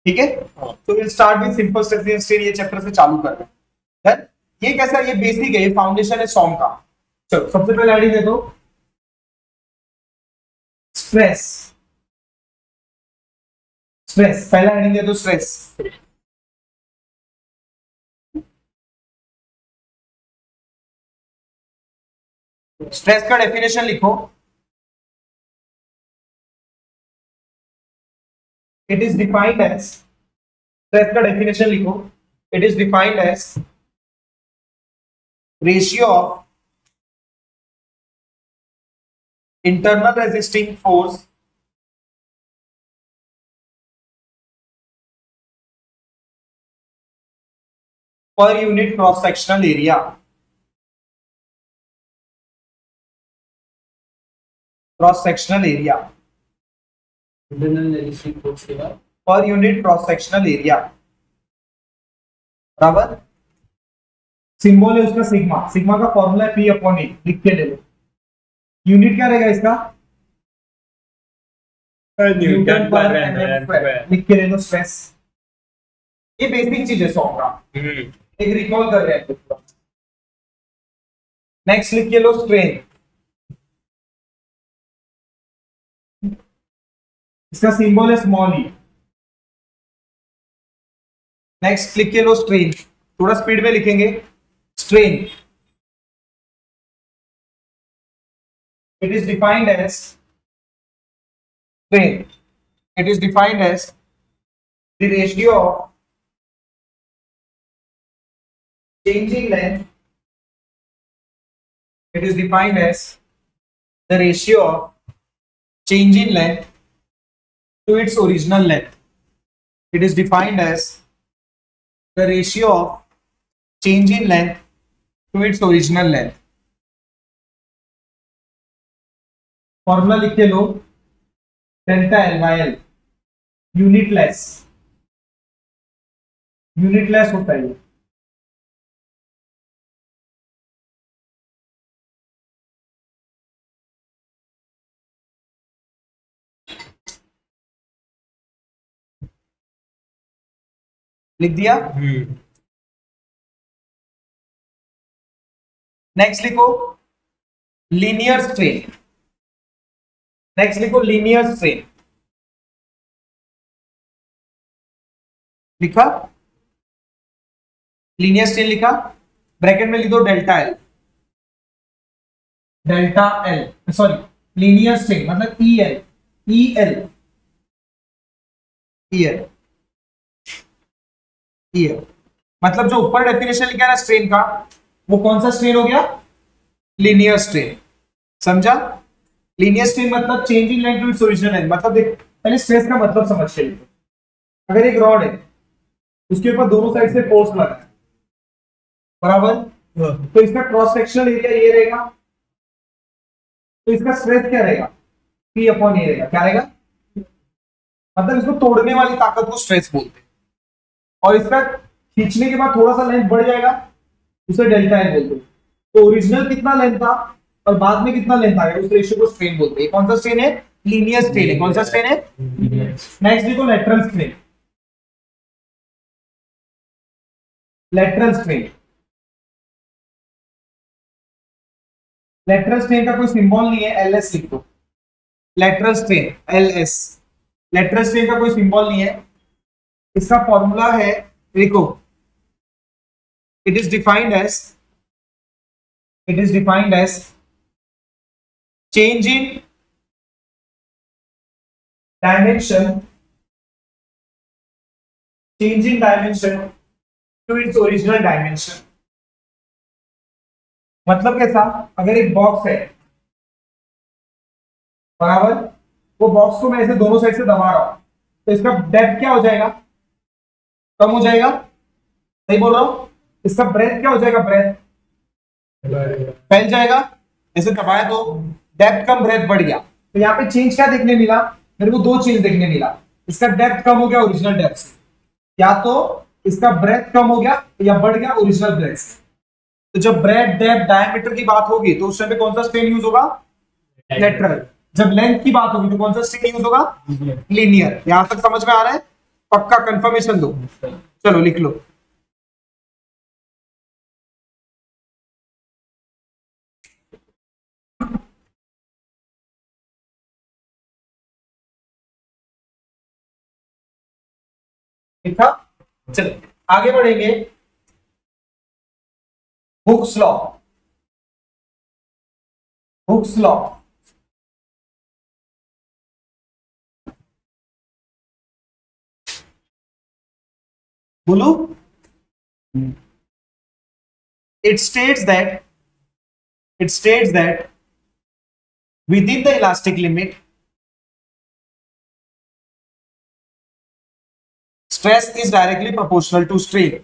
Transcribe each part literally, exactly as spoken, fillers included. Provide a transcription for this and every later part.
ठीक है, तो will start with simple stress strain, ये चैप्टर से चालू कर रहे हैं। ये कैसा, ये बेसिक है, ये फाउंडेशन है सॉन्ग का। चलो सबसे पहले आईडी दे दो, स्ट्रेस, स्ट्रेस पहला हेडिंग दे दो स्ट्रेस। स्ट्रेस का डेफिनेशन लिखो, it is defined as, stress का डेफिनेशन लिखो, it is defined as ratio of internal resisting force per unit cross sectional area, cross sectional area per unit cross sectional area, बराबर। Symbol है उसका sigma, sigma का formula है P upon A, लिख के ले लो। यूनिट क्या रहेगा इसका, न्यूटन पर एम स्क्वायर, लिख के ले लो स्ट्रेस। ये बेसिक चीज है सौ का, एक रिकॉल कर रहे हैं। नेक्स्ट लिख के लो स्ट्रेन, इसका सिंबल है स्मॉल ई। नेक्स्ट लिख के लो स्ट्रेन, थोड़ा स्पीड में लिखेंगे, strain it is defined as, strain it is defined as the ratio of changing length, it is defined as the ratio of change in length to its original length. It is defined as the ratio of change in length to its original length. Formula लिख के लो, delta L by L, unitless, unitless होता है। लिख दिया। Next लिखो linear strain, next लिखो linear strain, लिखा लीनियर स्ट्रेन लिखा, ब्रैकेट में लिख दो delta L, delta L sorry linear strain मतलब E L, E L E L E L, मतलब जो ऊपर डेफिनेशन लिखा है ना स्ट्रेन का, वो कौन सा स्ट्रेन हो गया, लीनियर स्ट्रेन। समझा, लीनियर स्ट्रेन मतलब changing length to its original length. मतलब देख पहले स्ट्रेस का मतलब समझ के लिखो। अगर एक रॉड है उसके ऊपर दोनों साइड से फोर्स लगा है, बराबर, तो इसका क्रॉस सेक्शनल एरिया ये रहेगा, तो इसका स्ट्रेस क्या रहेगा, पी अपॉन ए रहेगा। क्या रहेगा, मतलब इसको तोड़ने वाली ताकत को स्ट्रेस बोलते हैं। और इसका खींचने के बाद थोड़ा सा लेंथ बढ़ जाएगा, उसे डेल्टा एल बोलते हैं। तो ओरिजिनल कितना लेंथ था और बाद में कितना लेंथ आ गया, उस रेशियो को स्ट्रेन बोलते हैं। कौन सा स्ट्रेन है, लीनियर स्ट्रेन है। कौन सा स्ट्रेन है, नेक्स्ट देखो lateral strain, lateral strain, lateral strain का कोई सिंबल नहीं है, एल एस लिख दो, lateral strain L S, lateral strain का कोई सिंबल नहीं है। इसका फॉर्मूला है, देखो it is defined as, it is defined as change in dimension, change in dimension to its original dimension. मतलब कैसा, अगर एक बॉक्स है, बराबर, वो बॉक्स को मैं ऐसे दोनों साइड से दबा रहा हूं, तो इसका डेप्थ क्या हो जाएगा, कम हो जाएगा, सही बोल रहा हूं। इसका ब्रेथ क्या हो जाएगा, ब्रेथ फैल जाएगा, ऐसे दबाया तो डेप्थ कम ब्रेथ बढ़ गया। तो यहाँ पे चेंज क्या देखने मिला, मेरे को दो चीज देखने मिला, इसका डेप्थ कम हो गया ओरिजिनल डेप्थ से, या तो इसका ब्रेथ कम हो गया या बढ़ गया ओरिजिनल ब्रेथ से। तो जब ब्रेथ डेप्थ डायमीटर की बात होगी तो उस टाइम पे कौन सा स्ट्रेन यूज होगा, लेटरल। जब लेंथ की बात होगी तो कौन सा स्ट्रेन यूज होगा, लीनियर। यहां तक समझ में आ रहा है। पक्का कंफर्मेशन दो, चलो लिख लो। लिखा, चलो आगे बढ़ेंगे। हुक्स लॉ, हुक्स लॉ बोलो। It states that it states that within the elastic limit, stress is directly proportional to strain.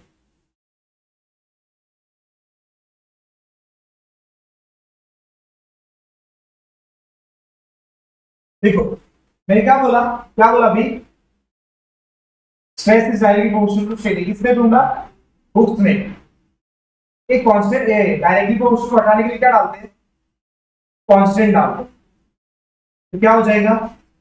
देखो मैंने क्या बोला, क्या बोला अभी, stress is directly proportional to strain. किसमें दूंगा, हुक्स में। एक कांस्टेंट डायरेक्टली प्रोपोर्शनल को हटाने के लिए क्या डालते हैं, कांस्टेंट डालते हैं, तो क्या हो जाएगा,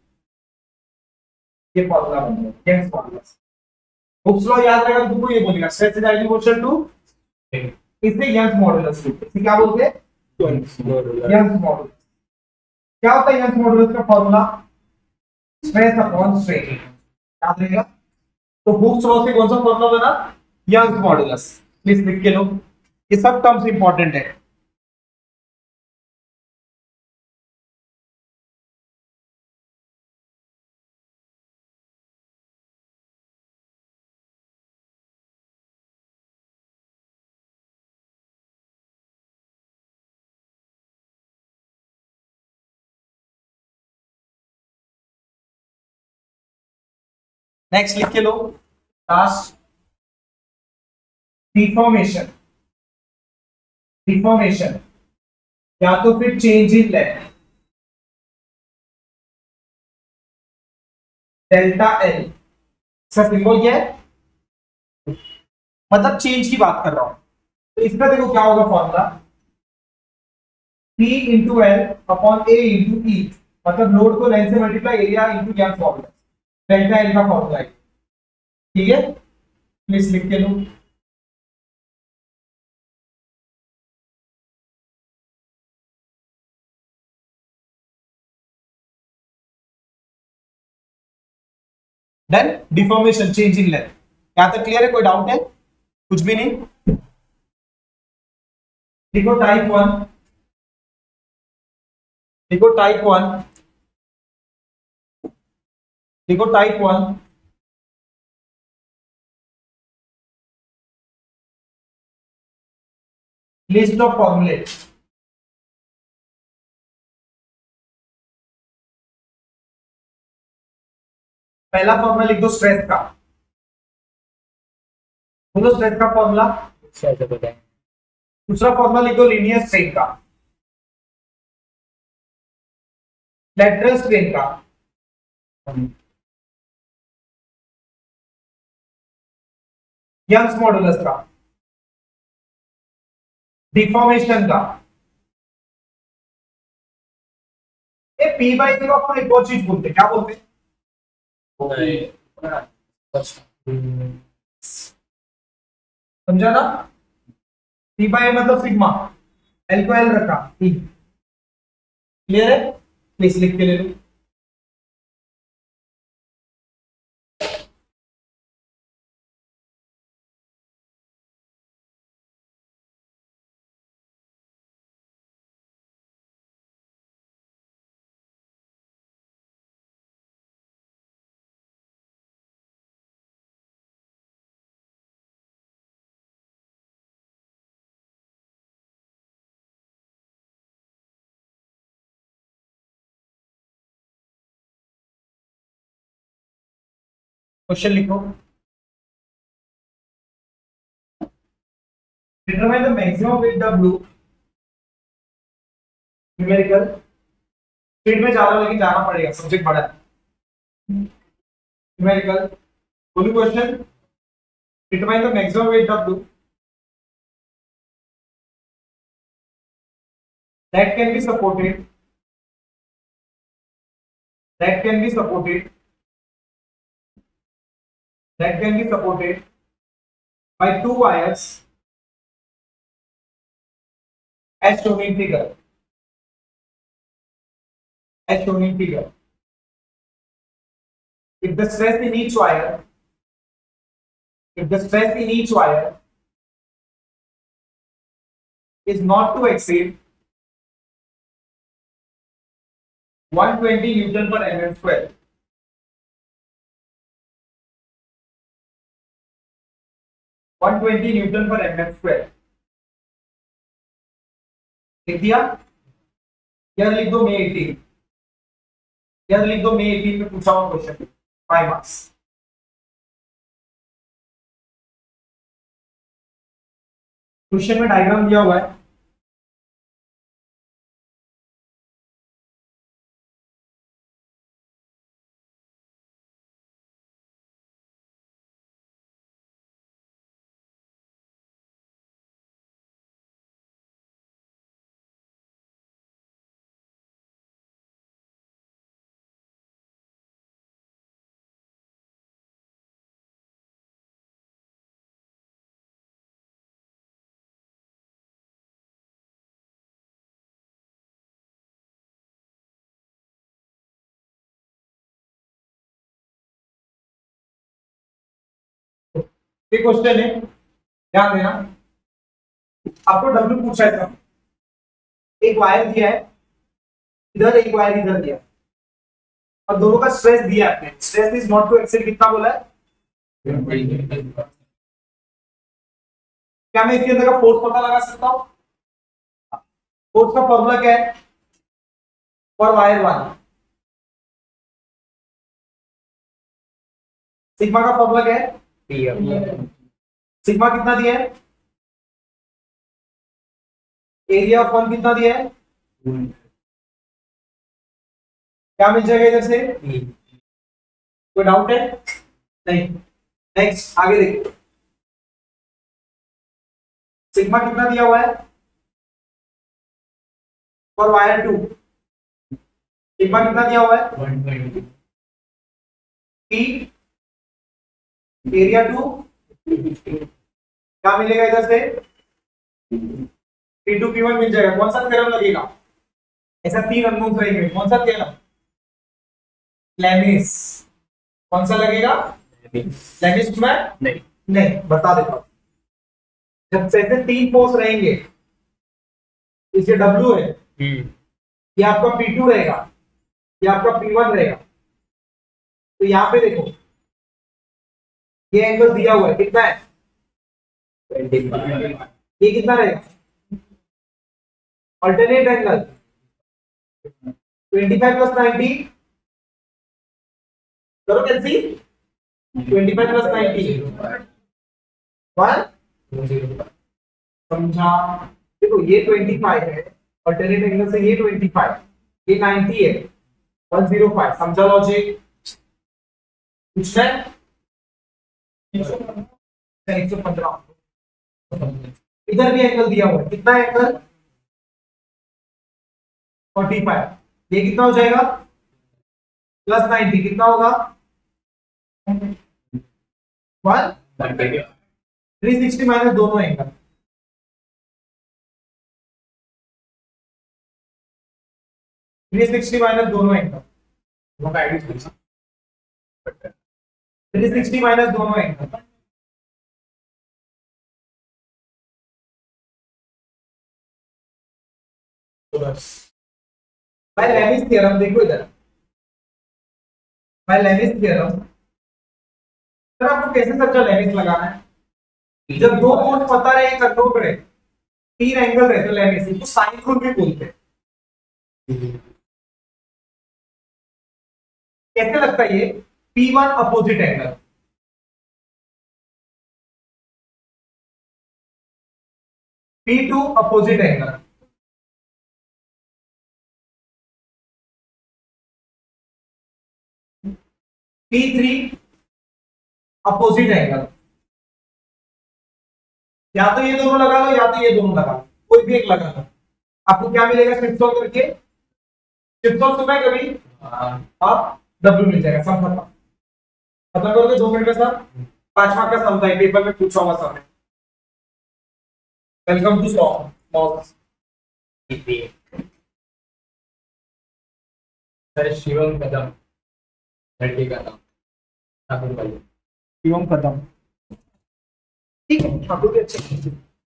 ये फॉर्मूला बन जाएगा, यंग्स फॉर्मूला। हुक्स लॉ याद रहेगा तो तुमको ये बोलेगा stress is directly proportional to, इसे यंग्स मॉडुलस टू, इसे क्या बोलते हैं, यंग्स मॉडुलस। क्या होता है यंग्स मॉडुलस का फॉर्मूला, स्ट्रेस अपॉन स्ट्रेन, याद रहेगा। तो हुक्स लॉ से कौन सा फॉर्मूला बना, यंग्स मॉडुलस। प्लीज लिख के लो, ये सब टर्म्स इंपॉर्टेंट है। नेक्स्ट लिख के लो, लास्ट, डिफॉर्मेशन। डिफॉर्मेशन या तो फिर change in length, delta L, इसका सिंबल क्या है, मतलब चेंज की बात कर रहा हूं। तो इसका देखो क्या होगा formula, P into L upon A into E, मतलब लोड को लेंथ से multiply area into Young formula, delta L का फॉर्मूला है। ठीक है, प्लीज लिख के लो। Then deformation, change in length. यहां तक क्लियर है, कोई डाउट है, कुछ भी नहीं। देखो टाइप वन, देखो टाइप वन, देखो टाइप वन, लिस्ट ऑफ फॉर्मूले। पहला फॉर्मूला लिख दो स्ट्रेस का, बोलो स्ट्रेस का फॉर्मूला। दूसरा फॉर्मूला लिख दो लीनियर स्ट्रेन का, लेटरल स्ट्रेन का, यंग्स मॉडुलस का, डिफॉर्मेशन का। ये पी बाई क्यू अपन एक और चीज बोलते हैं, क्या बोलते हैं, समझा ना, पी बाई मतलब सिग्मा, एल को एल रखा, पी। क्लियर है, प्लीज लिख के ले लो। क्वेश्चन लिखो, determine the maximum with W, numerical. Speed में जा रहा हूं लेकिन जाना पड़ेगा, सब्जेक्ट बड़ा है। न्यूमेरिकल, बोलो question, determine the maximum with W that can be supported, that can be supported that can be supported by two wires as shown in figure. As shown in figure. If the stress in each wire, if the stress in each wire is not to exceed one hundred twenty Newton per mm square, one hundred twenty Newton per mm square, लिख दिया? यार लिख दो मे अठारह, यार लिख दो मे अठारह में पूछा हुआ क्वेश्चन, फाइव मार्क्स। क्वेश्चन में डायग्राम दिया हुआ है, ये क्वेश्चन है, ध्यान देना। आपको डब्ल्यू पूछा है, एक वायर दिया है इधर, एक वायर इधर दिया, और दोनों का स्ट्रेस दिया है आपने। Stress is not to exceed कितना बोला है? क्या मैं इसके अंदर का फोर्स पता लगा सकता हूं? फोर्स का फॉर्मूला क्या है फॉर वायर वन? सिग्मा का फॉर्मूला क्या है? सिग्मा कितना दिया है? एरिया ऑफ वन कितना दिया है? क्या मिल जाएगा इधर से? कोई डाउट है? नहीं। नेक्स्ट आगे देखो, सिग्मा कितना दिया हुआ है फॉर वायर टू? सिग्मा कितना दिया हुआ है? पी एरिया टू क्या मिलेगा इधर से? पी टू पी वन मिल जाएगा। कौन सा थ्योरम लगेगा? ऐसा तीन अननोन रहेंगे, कौन सा थ्योरम? लेमिस। कौन सा लगेगा? लेमिस में नहीं नहीं बता देता हूं। जब से तीन फोर्स रहेंगे, इसे डब्ल्यू है, ये आपका पी टू रहेगा, ये आपका पी वन रहेगा। तो यहां पे देखो, ये एंगल दिया हुआ है, कितना है? ये कितना रहेगा? अल्टरनेट एंगल पच्चीस प्लस नाइंटी, करो कैंसी? पच्चीस प्लस नाइंटी वन, समझा? देखो ये पच्चीस है, अल्टरनेट एंगल से ये पच्चीस, ये नब्बे है, एक सौ पाँच। समझा लॉजिक? कुछ है? एक सौ पंद्रह। इधर भी एंगल दिया हुआ है, कितना एंगल? पैंतालीस। ये कितना हो जाएगा? प्लस नब्बे कितना होगा? वन थ्री सिक्सटी माइनस दोनों एंगल, थ्री सिक्सटी माइनस दोनों एंगल, थ्री सिक्सटी माइनस दोनों एंगल। बाय लेमिस थ्योरम, देखो इधर बाय लेमिस थ्योरम, सर आपको कैसे समझा लेमिस लगाना है? जब दो फोर्स पता रहे, एक अननोन रहे, तीन एंगल रहे, तो लेमिस, इसको साइन रूल भी बोलते हैं। कैसे लगता है ये? P one opposite angle, P two opposite angle, P three opposite angle. या तो ये दोनों लगा लो, या तो ये दोनों लगा लो, कोई भी एक लगा लो। आपको क्या मिलेगा शिफ्ट सॉल्व करके? शिफ्ट सॉल्व सुना है कभी? आप डब्ल्यू मिल जाएगा, सब खत्म। खत्म करोगे दो मिनट में सर? पांच मार्क का सम था, पेपर में पूछा हुआ सम है। Welcome to soft. Sir Shivam Kadam लड़के का नाम ठाकुर भाई। शिवम कदम, ठीक है, ठाकुर भी अच्छे।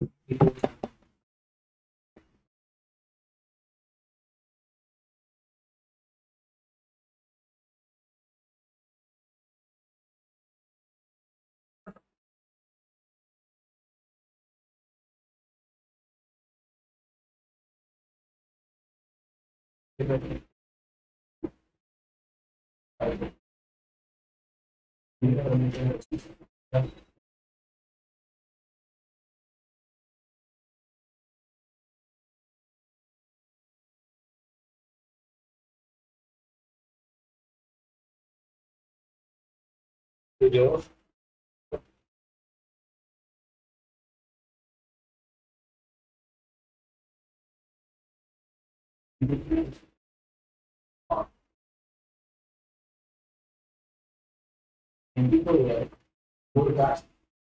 जो हिंदी को है पॉडकास्ट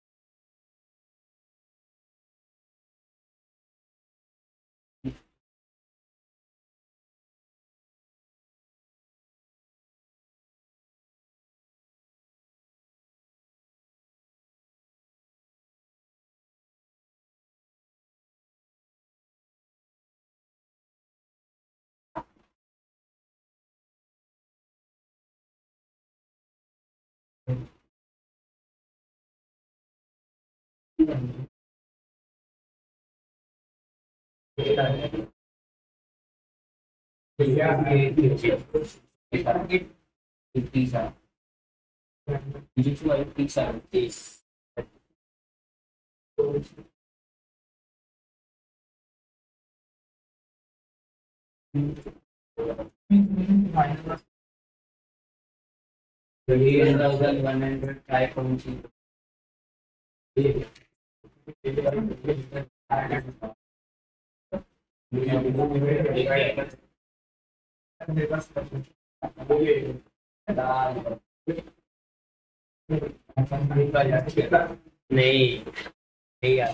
नहीं नहीं यार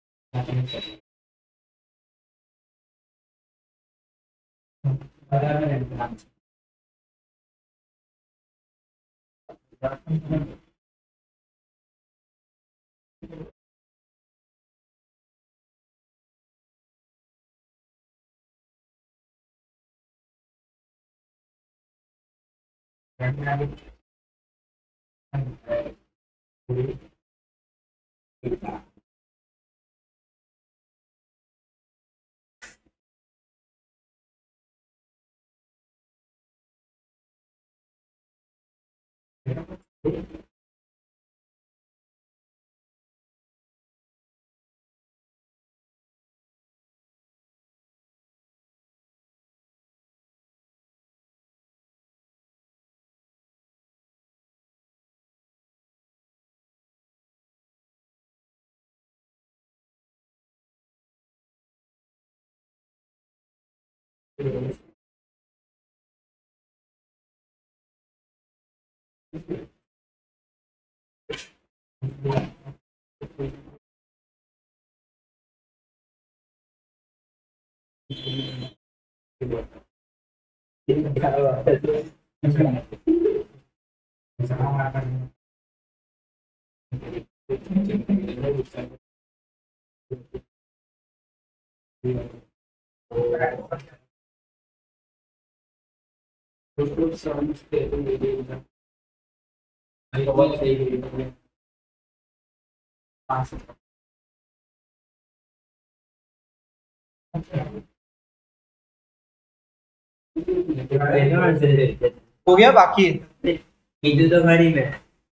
हो गया बाकी है? itu tuh hari में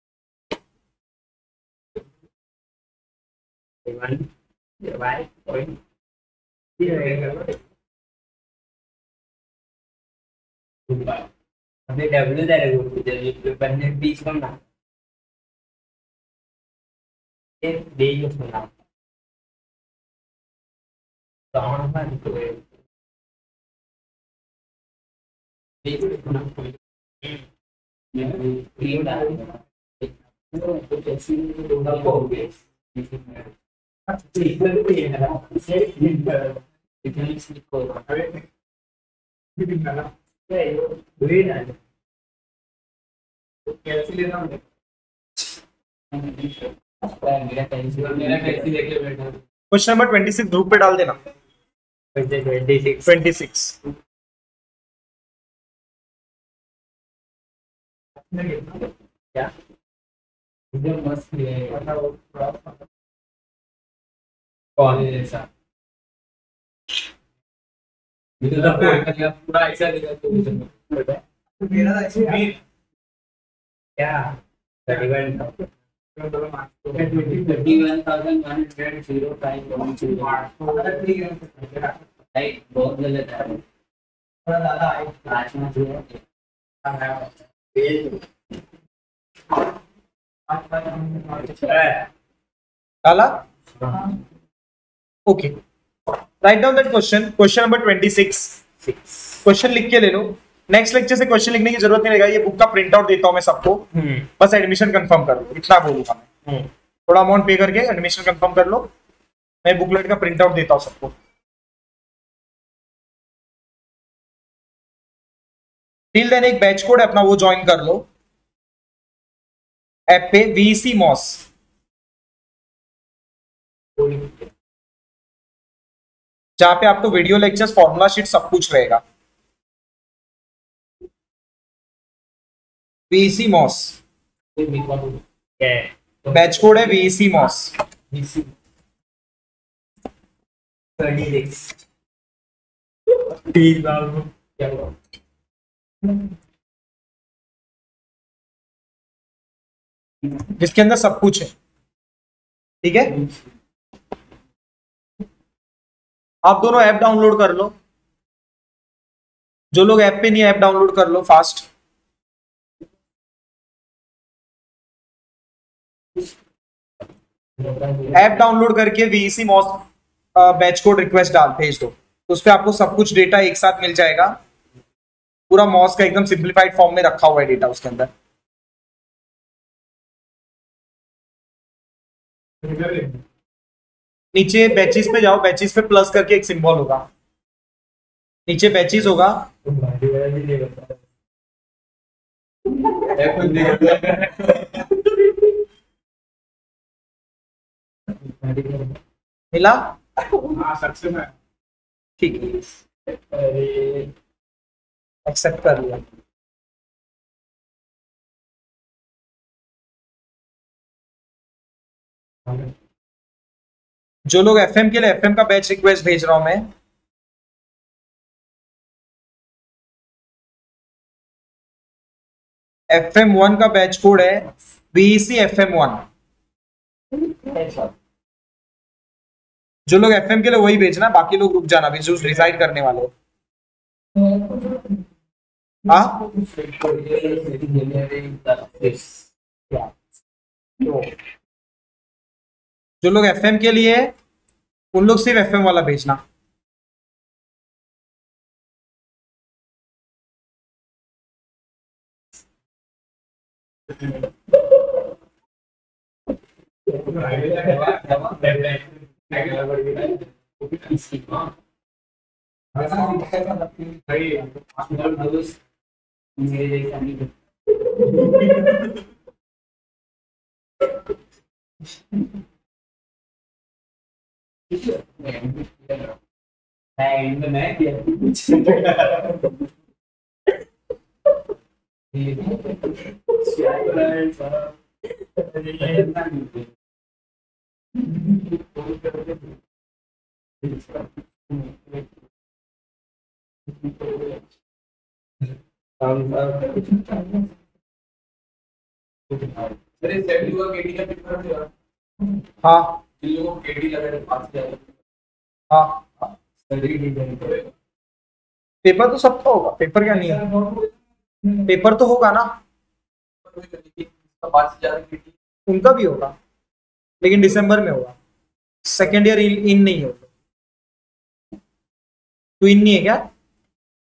Iman ya baik poin iya tapi W dari guru jadi depannya B sama eh D juga sama sama apa itu D itu sama poin yang तो कैसी आपको हो गई इतनी स्लिप हो अरे भी ना ये ना कैसे लेना है मेरा कैंसिल मेरा कैंसिल लेके बैठा question number twenty six group पे डाल देना। ट्वेंटी सिक्स ट्वेंटी सिक्स क्या एकदम मस्त है कौन है ऐसा मुझे तो पूरा ऐसा दिखा तो मेरा ऐसे क्या thirty one thousand one hundred zero five one zero बहुत गलत है दादा आज में जो डाला। Okay, right down that question. Question number twenty six question लिख के ले लो। नेक्स्ट लेक्चर से क्वेश्चन लिखने की जरूरत नहीं रहेगा, ये बुक का प्रिंट आउट देता हूं मैं सबको, बस एडमिशन कंफर्म कर लो, इतना बोलूंगा मैं। थोड़ा अमाउंट पे करके एडमिशन कंफर्म कर लो, मैं बुकलेट का प्रिंट आउट देता हूं सबको। टिल देन एक बैच कोड है अपना, वो ज्वाइन कर लो ऐप पे, वीसी मॉस। जहां पे आपको वीडियो लेक्चर्स, फॉर्मूला शीट सब कुछ रहेगा। वीसी मॉस बैच कोड है, वीसी मॉस। जिसके अंदर सब कुछ है, ठीक है। आप दोनों ऐप डाउनलोड कर लो, जो लोग ऐप पे नहीं, ऐप डाउनलोड कर लो फास्ट। ऐप डाउनलोड करके वीसी मॉस बैच कोड रिक्वेस्ट डाल भेज दो, तो उस पर आपको सब कुछ डेटा एक साथ मिल जाएगा। पूरा मॉस का एकदम सिंप्लीफाइड फॉर्म में रखा हुआ है डेटा उसके अंदर। नीचे बैचेस पे जाओ, बैचेस पे प्लस करके एक सिंबल होगा, नीचे बैचेस होगा। मिला? ठीक है, एक्सेप्ट कर लिया। जो लोग एफएम के लिए, एफएम का बैच रिक्वेस्ट भेज रहा हूं मैं। एफएम वन का बैच कोड है बीसी एफएम वन। जो लोग एफएम के लिए वही भेजना, बाकी लोग रुक जाना, भी जो डिसाइड करने वाले हो। हाँ, जो लोग एफएम के लिए, उन लोग सिर्फ एफएम वाला भेजना। हाँ हाँ, पेपर तो सबका होगा, पेपर क्या नहीं है, पेपर तो होगा ना, उनका भी होगा, लेकिन दिसंबर में होगा। सेकेंड ईयर इन नहीं होगा। तू इन नहीं है क्या?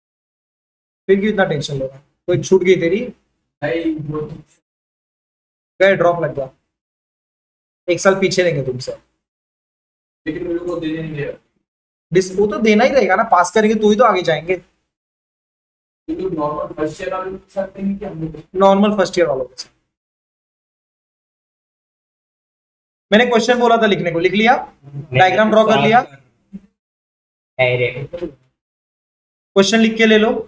फिर क्यों इतना टेंशन ले रहा है? कोई छूट गई तेरी? गए, ड्रॉप लग गया, एक साल पीछे रहेंगे तुमसे। लेकिन मुझे को देने नहीं दिया। डिस वो तो देना ही रहेगा ना, पास करेंगे तो ही तो आगे जाएंगे। नॉर्मल फर्स्ट ईयर वालों के साथ नहीं कि हम लोग नॉर्मल फर्स्ट ईयर वालों के साथ। मैंने क्वेश्चन बोला था लिखने को, लिख लिया, डायग्राम ड्रॉ कर लिया, क्वेश्चन लिख के ले लो।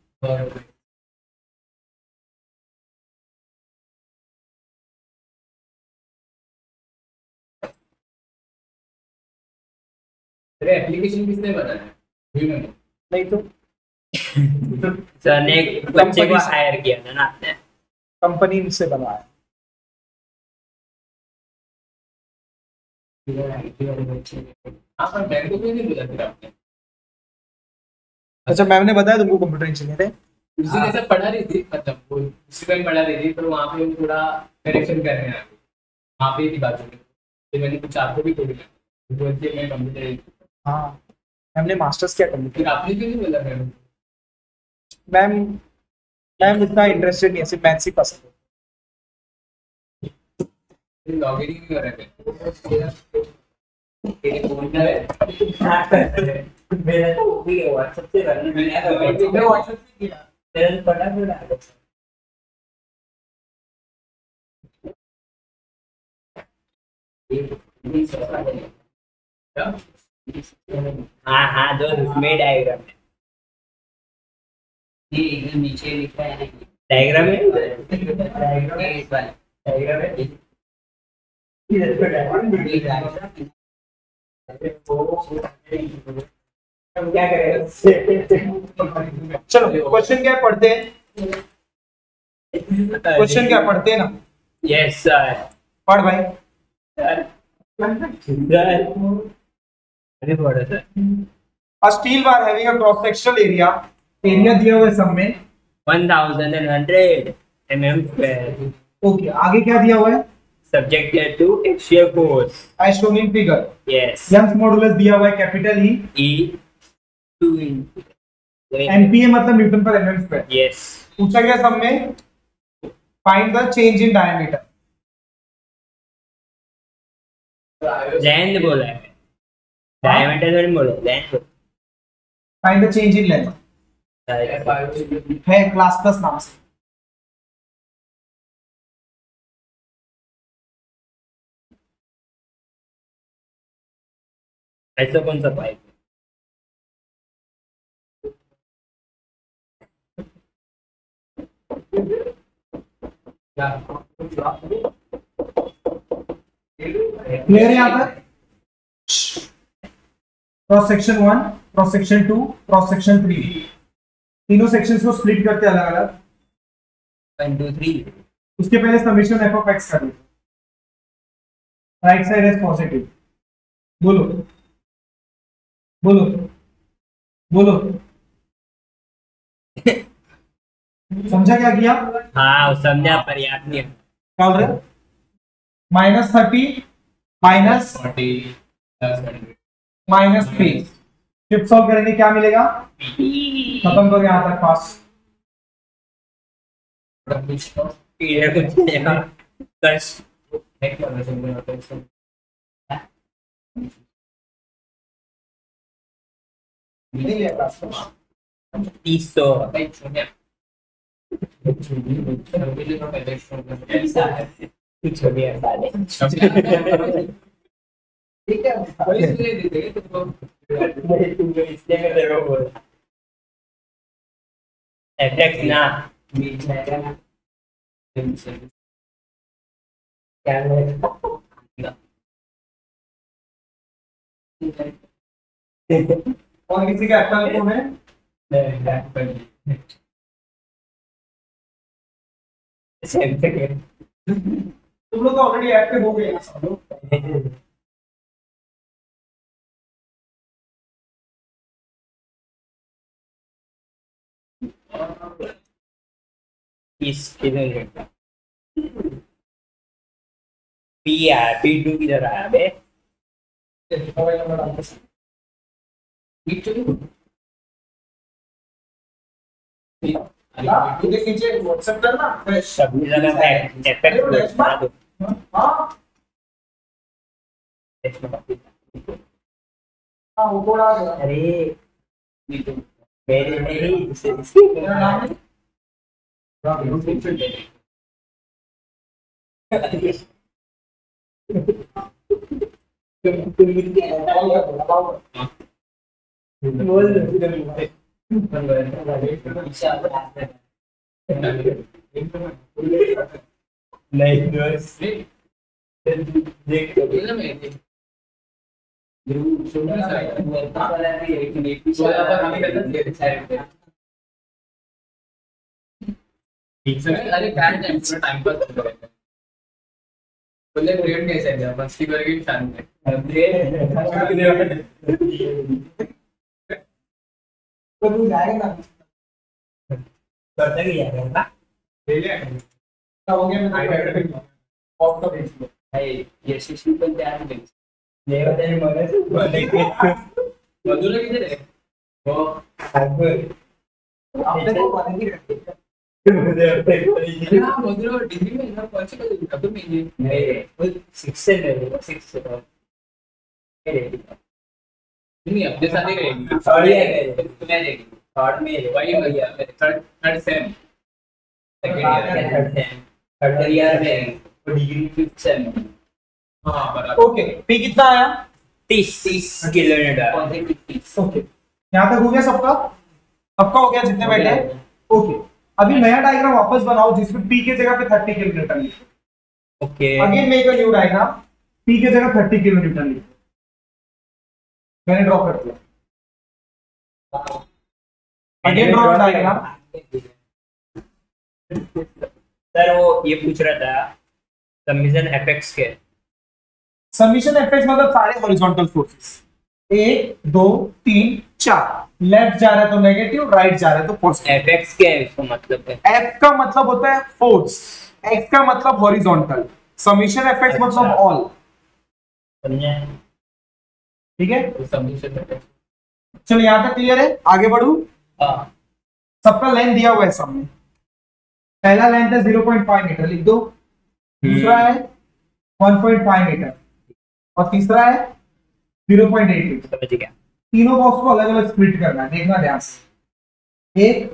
अरे एप्लीकेशन किसने बनाया? नहीं तो सर ने एक बच्चे को हायर किया था ना आपने, कंपनी से बनाया। हाँ पर मैम को क्यों नहीं बोला फिर आपने? अच्छा मैम ने बताया तुमको कंप्यूटर इंजीनियर है? उसी ने सब पढ़ा रही थी, मतलब वो उसी में पढ़ा रही थी, तो वहाँ पे वो थोड़ा करेक्शन करने आ गई, वहाँ पे थी बात में। फिर मैंने कुछ आपको भी बोल दिया, बोलते मैं कंप्यूटर। हाँ हमने मास्टर्स किया कंप्यूटर। फिर आपने क्यों नहीं बोला मैम? मैम मैम इतना इंटरेस्टेड नहीं है, सिर्फ मैथ्स ही पसंद है। लॉगिन ही नहीं कर रहे तेरे फोन का है। मेरा तो भी व्हाट्सएप से करना, मैं व्हाट्सएप से किया, मेरा फटाफट आ गया। हाँ हाँ जो इसमें डायग्राम है, ये एकदम नीचे लिखा है डायग्राम है, डायग्राम है इस वाले डायग्राम है, इधर पे डायग्राम। हम क्या करें? चलो क्वेश्चन क्या पढ़ते हैं, क्वेश्चन क्या पढ़ते हैं ना। Yes sir. पढ़ भाई। सर अरे पढ़ो sir. A steel bar having a cross sectional area, area दिया हुआ है सब में one thousand and hundred mm square. Okay, आगे क्या दिया हुआ है? Subjected to shear force. as shown in figure. Yes. Young's modulus दिया हुआ है capital E, E two into MPa मतलब न्यूटन पर एमएम स्क्वायर। yes. पूछा गया सब में find the change in diameter. Length बोला है, डायमीटर थोड़ी बोला, length. Find the change in length है क्लास प्लस नाम से। ऐसा कौन सा पाइप है? क्लियर है यहाँ पर? Cross section one, cross section two, cross section three, तीनों सेक्शंस को स्प्लिट करते अलग अलग। One two three. उसके पहले समेशन एफ ऑफ एक्स कर लो, राइट साइड इज पॉजिटिव। बोलो बोलो बोलो समझा क्या किया? हाँ समझा, पर्याप्त नहीं है। क्या बोल रहे? Minus thirty minus minus three, shift solve करेंगे क्या मिलेगा? खत्म करो यहाँ तक फास्ट। इधर कुछ नहीं है। दस तीस सौ कुछ हो गया साले। ठीक है, पुलिस ले देते तुमको। तुमको इसलिए मैं तेरे को बोल एफएक्स ना बीच में है ना, क्या है? और किसी का एप्पल फोन है? तुम लोग तो ऑलरेडी एक्टिव हो गए हैं सब लोग। इस किधर है? पी है, पी टू किधर आया बे? मोबाइल नंबर डाल दो। तू देख नीचे व्हाट्सएप करना फ्रेश। सबसे ज्यादा इफेक्ट बना दो। हाँ हाँ वो थोड़ा अरे मेरे नहीं दूसरे मेरा नाम है बोल नहीं दोस्त देख अरे काय टाइम पूरा टाइम पास होता है बोले फ्रेंड कैसे है मस्ती करके शांत है तो तू जाएगा ना करता ही है ना ले ले हो गया मैं आईडिया ऑफ का भेज दो भाई ये शिशु पण तयार नाही देव त्याने मगच बोलले की मधुरा किधर है वो आपने को बनेगी हाँ मधुरा डिग्री में ना कौन सी कॉलेज अब तो मैं ये नहीं सिक्स से नहीं सिक्स से नहीं अपने साथ ही रहेगी थर्ड ईयर में तुम्हें रहेगी थर्ड में वही भैया third third sem second year third third year में डिग्री फिफ्थ सेम हाँ बराबर ओके पी कितना आया तीस तीस किलोमीटर ओके यहाँ तक हो गया सबका सबका हो गया जितने बैठे हैं ओके अभी नया डायग्राम वापस बनाओ जिसमें पी के जगह पे थर्टी किलोमीटर लिखो okay again make a new diagram P के जगह थर्टी किलोमीटर लिखो मैंने ड्रॉ कर दिया अगेन ड्रॉ डायग्राम सर वो ये पूछ रहा था समीशन एफएक्स के समीशन एफएक्स मतलब सारे हॉरिजॉन्टल फोर्सेस एक दो तीन चार लेफ्ट जा रहा है तो नेगेटिव राइट जा रहा है तो पॉजिटिव एफएक्स क्या है इसका मतलब है एफ का मतलब होता है फोर्स एक्स का मतलब हॉरिजॉन्टल समीशन एफएक्स मतलब ऑल समझे ठीक है सबमिशन में चलो यहां तक क्लियर है आगे बढ़ू हां सबका लेंथ दिया हुआ है सामने पहला लेंथ है ज़ीरो पॉइंट फाइव मीटर लिख दो दूसरा है वन पॉइंट फाइव मीटर और तीसरा है ज़ीरो पॉइंट एट मीटर समझ गया तीनों बॉक्स को अलग अलग स्प्लिट करना है देखना ध्यान से एक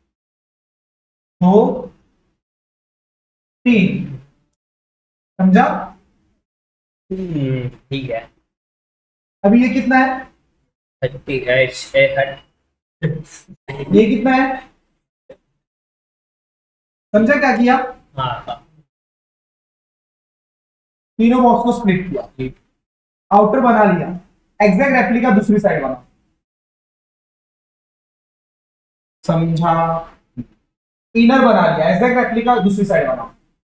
दो तीन समझा हम्म ठीक है अभी ये कितना है थर्टी एच ए हट ये कितना है समझा क्या किया हां हां तीनों बॉक्स को स्प्लिट किया आउटर बना लिया एग्जैक्ट रेप्लिका दूसरी साइड बना समझा इनर बना लिया एग्जैक्ट रेप्लिका दूसरी साइड बना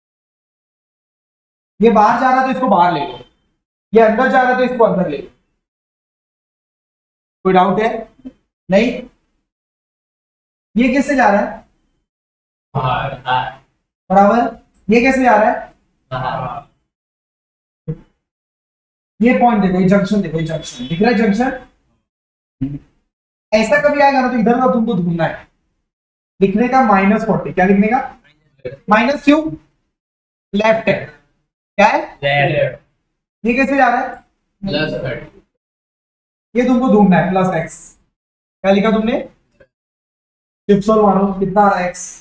ये बाहर जा रहा है तो इसको बाहर ले लो ये अंदर जा रहा है तो इसको अंदर ले लो कोई डाउट है नहीं ये कैसे जा रहा है हां हां बराबर ये कैसे जा रहा है हां ये पॉइंट देखो ये जंक्शन देखो ये जंक्शन दिख रहा है जंक्शन ऐसा कभी आएगा ना तो इधर का तुमको ढूंढना है लिखने का माइनस फोर्टी क्या लिखने का माइनस क्यू लेफ्ट है क्या है लेफ्ट ये कैसे जा रहा है प्लस थर्टी ये तुमको ढूंढना है प्लस एक्स क्या लिखा तुमने चिप्सोल मारो कितना आ रहा है एक्स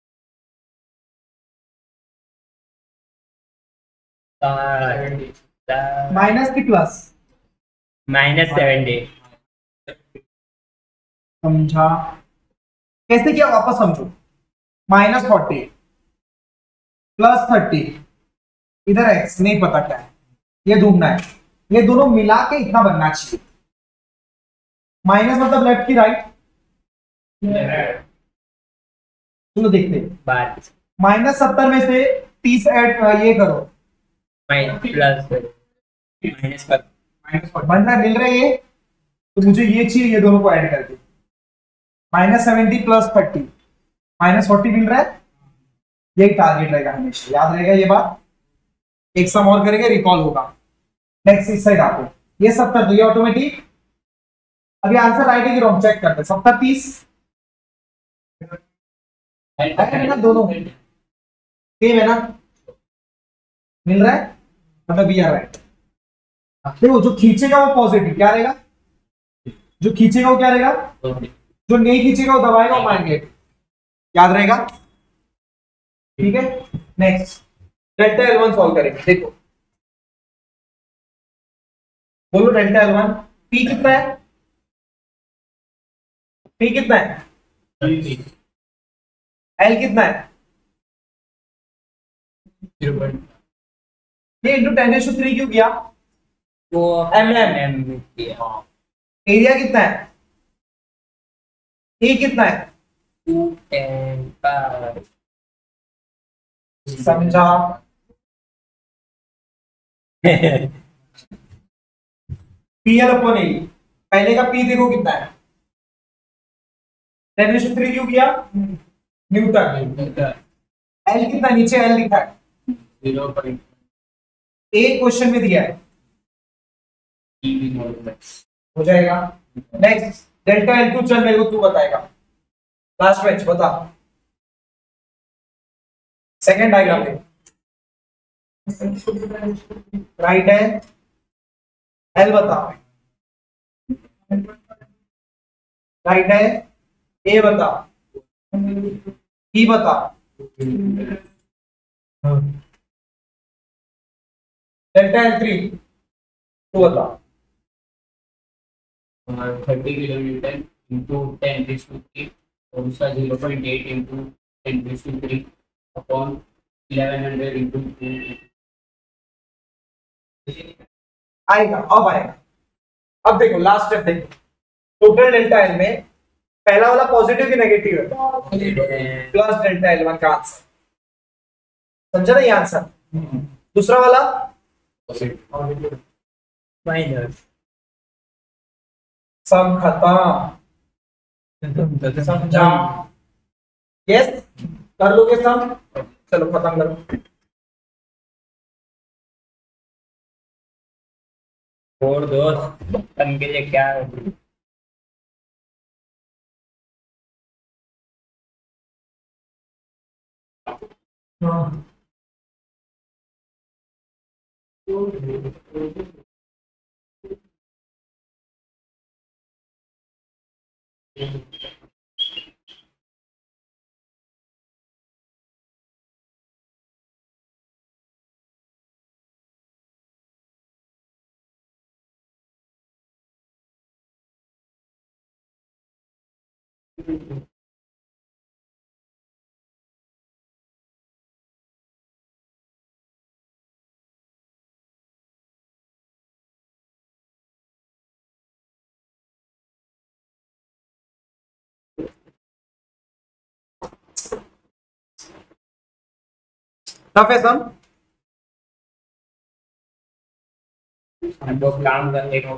माइनस की प्लस माइनस सेवेंटी समझा कैसे किया वापस समझो माइनस फोर्टी प्लस थर्टी इधर एक्स नहीं पता क्या है ये ढूंढना है ये दोनों मिला के इतना बनना चाहिए माइनस मतलब लेफ्ट की राइट चलो देखते हैं बार माइनस सत्तर में से तीस ऐड ये करो माइनस प्लस माइनस का माइनस बन रहा है मिल रहा है ये तो मुझे ये चाहिए ये दोनों को ऐड करके minus seventy plus thirty minus forty मिल रहा है यही टारगेट रहेगा हमेशा याद रहेगा ये बात एक सम और करेंगे रिकॉल होगा नेक्स्ट इस साइड आते ये सत्तर तो ये ऑटोमेटिक अभी आंसर राइट है कि रॉन्ग चेक करते हैं सत्तर तीस है ना, दोनों सेम है ना, मिल रहा है, मतलब वी आर राइट। देखो जो खींचेगा वो पॉजिटिव क्या रहेगा, जो खींचेगा वो क्या रहेगा, जो नहीं खींचेगा वो दबाएगा वो माइनस, याद रहेगा, ठीक है। Next delta L one solve करेंगे, देखो बोलो डेल्टा एल वन, पी कितना है, पी कितना है, एल कितना है, ये इंटू टेन टू थ्री क्यों किया, वो एम एम एम किया एरिया कितना है, ए कितना है, टू टेन का समझा, पी एल अपॉन ए, पहले का पी देखो कितना है, टेन टू थ्री क्यों किया, न्यूटन, एल कितना नीचे एल लिखा है, जीरो पॉइंट एक क्वेश्चन में दिया है, हो जाएगा। नेक्स्ट डेल्टा एल टू, चल मेरे को तू बताएगा, लास्ट बेंच बता, सेकंड डायग्राम देखो, राइट है, एल बता, राइट है, ए बता, ई बता, डेल्टा एल थ्री तू बता, thirty kilometre into ten two three और उसका zero point eight into ten two three upon eleven hundred into आएगा, अब आएगा। अब देखो लास्ट स्टेप देखो, टोटल डेल्टा एल में पहला वाला पॉजिटिव की नेगेटिव है, प्लस डेल्टा एल वन का आंसर, समझा ना ये आंसर, दूसरा वाला माइनस सम खत्म, समझा, यस कर लोगे सम, चलो खत्म करो, और दोस्त तन के लिए क्या है? टफ है सम, हमको काम करने को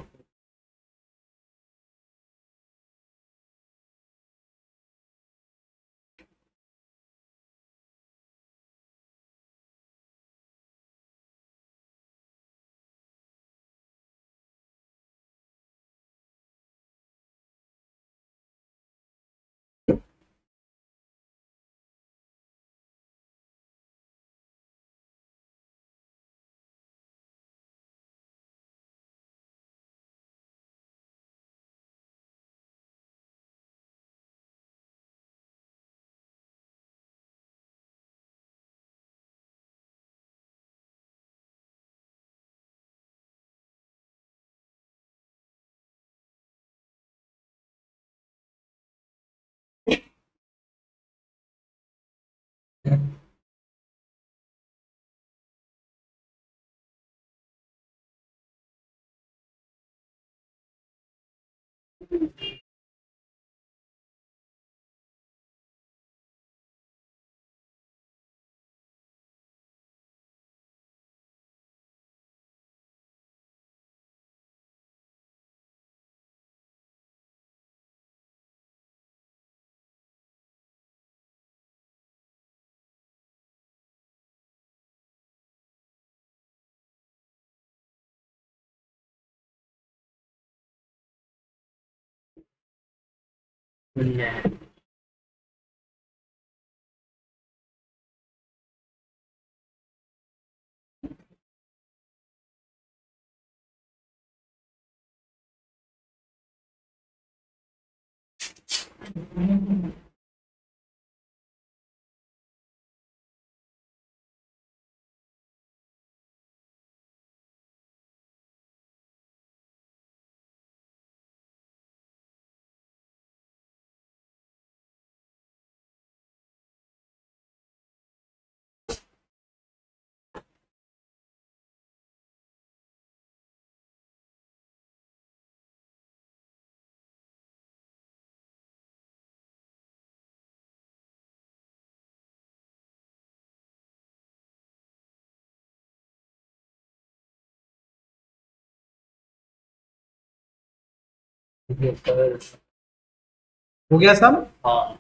हो गया सब? हाँ।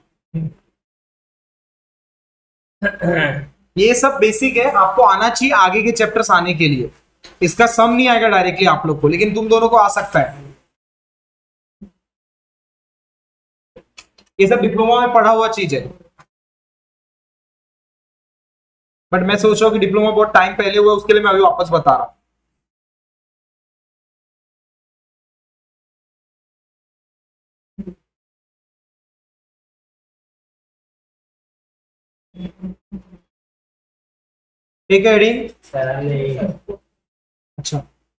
ये सब बेसिक है, आपको आना चाहिए आगे के चैप्टर्स आने के लिए। इसका सम नहीं आएगा डायरेक्टली आप लोग को, लेकिन तुम दोनों को आ सकता है। ये सब डिप्लोमा में पढ़ा हुआ चीज है, बट मैं सोच रहा हूँ कि डिप्लोमा बहुत टाइम पहले हुआ, उसके लिए मैं अभी वापस बता रहा हूँ। ठीक है हेडिंग? अच्छा,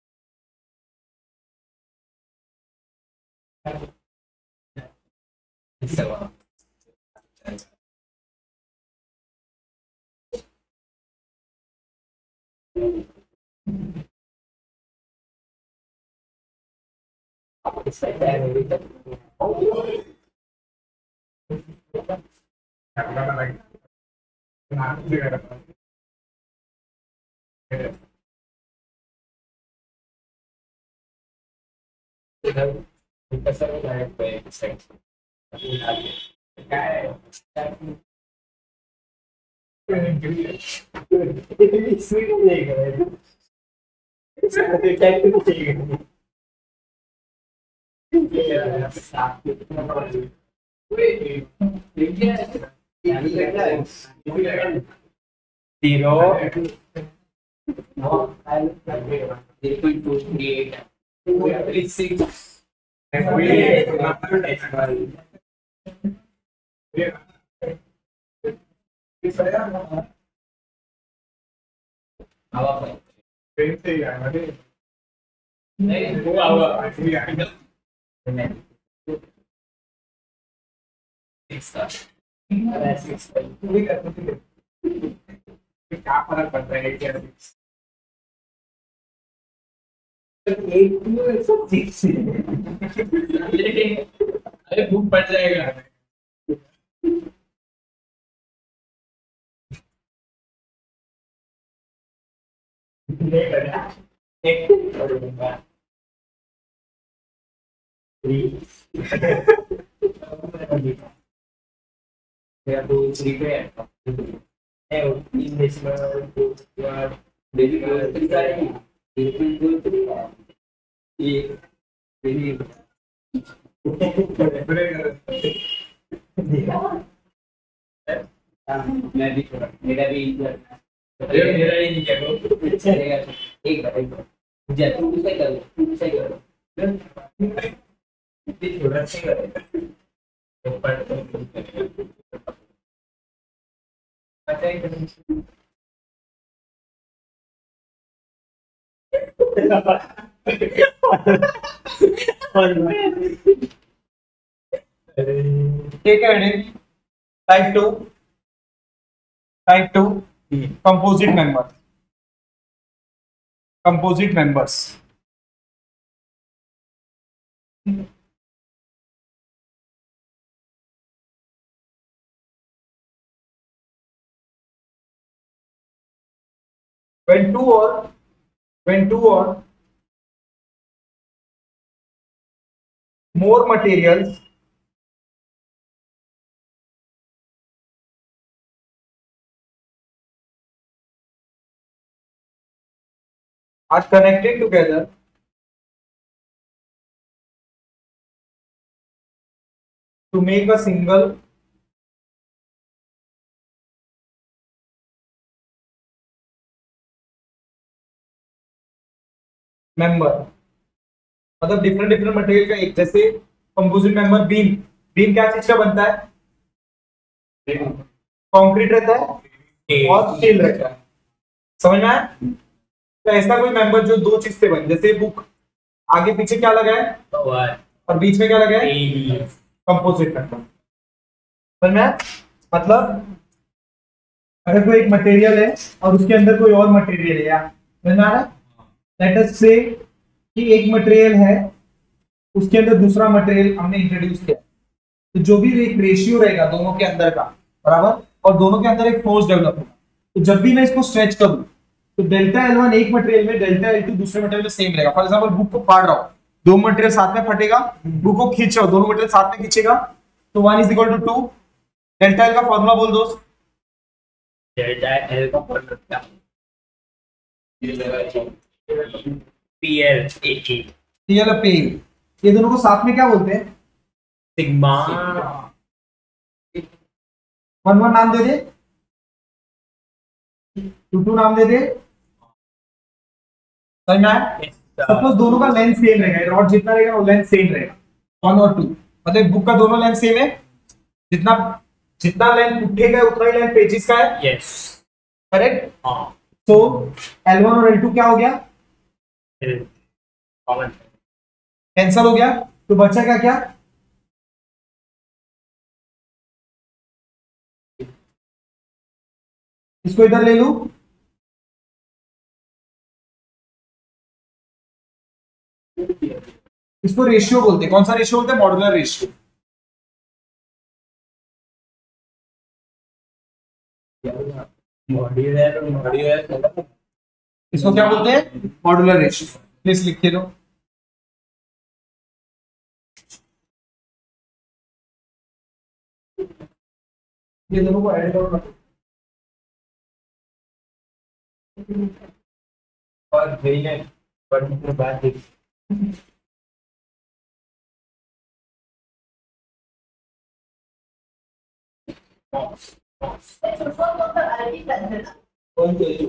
क्या फर्क पड़ता है? अरे बुक पड़ जाएगा। मैं भी थोड़ा, मेरा भी मेरा ही नहीं क्या चलेगा। एक बार एक बार मुझे तुम दूसरा करो, तुम दूसरा करो, थोड़ा सा करो तो पढ़ पता है ठीक है heading type two, type two composite member, composite members. when two or when two or more materials are connected together to make a single member, मतलब डिफरेंट डिफरेंट मटेरियल का एक, जैसे कंपोजिट मेंबर बीम, बीम क्या चीज का बनता है? Concrete रहता है और स्टील रहता है, समझ में आया? तो ऐसा कोई मेंबर जो दो चीज से बने, जैसे बुक आगे पीछे क्या लगा है और बीच में क्या लगा है? कंपोजिट मेंबर, समझ में आया? मतलब अगर कोई एक मटेरियल है और उसके अंदर कोई और मटेरियल है, या समझ में आ रहा है? लेट अस से कि एक मटेरियल है, उसके अंदर दूसरा मटेरियल हमने इंट्रोड्यूस किया, तो जो भी एक रेशियो रहेगा दोनों के अंदर का, बराबर, और दोनों के अंदर एक फोर्स डेवलप होगा, तो जब भी मैं इसको स्ट्रेच करूं तो डेल्टा एल वन एक मटेरियल में, डेल्टा एल टू दूसरे मटेरियल में सेम रहेगा। फॉर एग्जांपल बुक को फाड़ रहा हूं, दो मटेरियल साथ में फटेगा, बुक को खींच रहा हूं, दोनों मटेरियल साथ में खींचेगा, तो one is equal to two. Delta L का फॉर्मूला बोल दोस्त। डेल्टा एल का फॉर्मूला क्या? P L A A P L पे, ये दोनों को साथ में क्या बोलते हैं? सिग्मा। वन वन नाम दे दे, टू टू नाम दे दे, समझ में आया? सपोज दोनों का लेंथ सेम रहेगा, रॉड जितना रहेगा वो लेंथ सेम रहेगा, वन और टू, मतलब बुक का दोनों लेंथ सेम है, जितना जितना लेंथ उठेगा उतना ही लेंथ पेजेस का है, यस करेक्ट? हाँ। तो एल वन और एल टू क्या हो गया? कॉमन कैंसल हो गया, तो बचा क्या क्या? इसको इधर ले लूं, इसको रेशियो बोलते हैं। कौन सा रेशियो बोलते हैं? Modular ratio. मॉड्यूलर मॉड्यूलर इसको क्या बोलते हैं? Modular ratio. प्लीज लिख के लो। ये दोनों को ऐड करो और वेरिएंट पढ़ने के बाद देख कौन से